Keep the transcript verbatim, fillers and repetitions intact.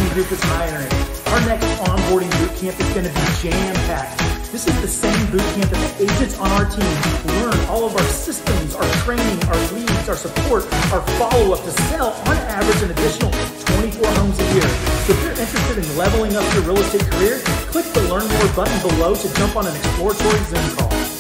Spradling Group is hiring. Our next onboarding boot camp is going to be jam-packed. This is the same boot camp that the agents on our team learn all of our systems, our training, our leads, our support, our follow-up to sell on average an additional twenty-four homes a year. So if you're interested in leveling up your real estate career, click the Learn More button below to jump on an exploratory Zoom call.